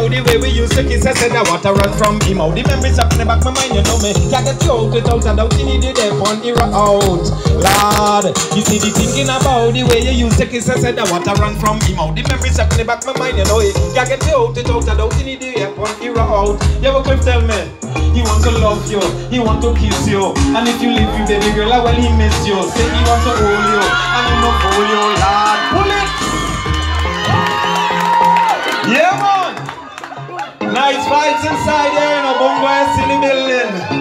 about the way we used to kiss. I said I want to run from him out. The memories up in the back of my mind, you know me. Can't get you out without a doubt. You need the death one era out. Lord, you see the thinking about the way you used to kiss. I said I want to run from him out. The memories up in the back of my mind, you know it. Can't get you out without a doubt. You need the death one era out. You ever Cliff tell me? He want to love you, he want to kiss you. And if you leave him, baby girl, well he miss you. Say he want to hold you, and he not hold you, Lord. Pull it! Yeah, man! Nice vibes inside here, no bongo is in the building.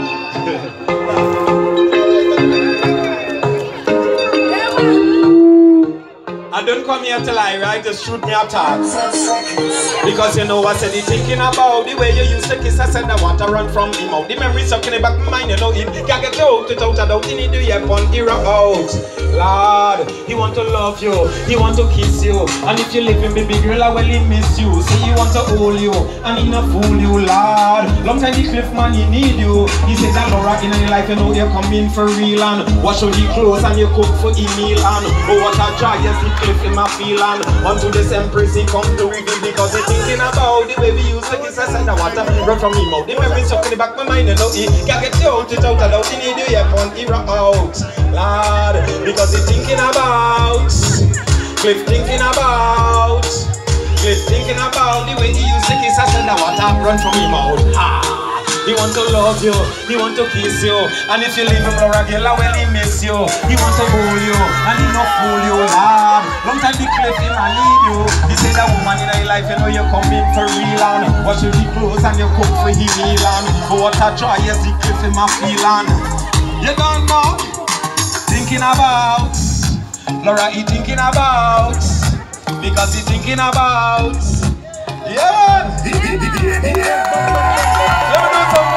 I don't come here to lie, right? Just shoot me a thoughts. Because you know I said, thinking about the way you used to kiss. I said I want to run from him out. The memories stuck in the back of my mind, you know him. Can't get you out without a doubt. You need to hear one era out. Lord, he want to love you, he want to kiss you. And if you leave him, baby girl, I will miss you. Say he want to hold you, and he not fool you, Lord. Long time the Cliff man, he need you. He said that Laura in your life, you know you come in for real. And wash out the clothes and you cook for him meal. And oh, what a joy, yes, the Cliff in my feeling. Unto this empress, he come to reveal. Because he thinking about the way we used to kiss. I said I want to run from him out. The memories stuck in the back of my mind, you know he can't get you out without a doubt. You need to hear one era out, Lord. Because he thinking about Cliff, thinking about Cliff, thinking about the way he used to kiss. I said I want to run from him out. He want to love you, he want to kiss you. And if you leave him, Laura girl, well he miss you. He want to hold you, and he not fool you, Lord. Long time the Cliff him and need you. He say that woman in your life, you know you come in for real. And wash your clothes and you cook for him meal. And oh, what a joy, yes, the Cliff him a feeling. You don't know. Thinking about Laura, he thinking about because he thinking about yeah. Let me know some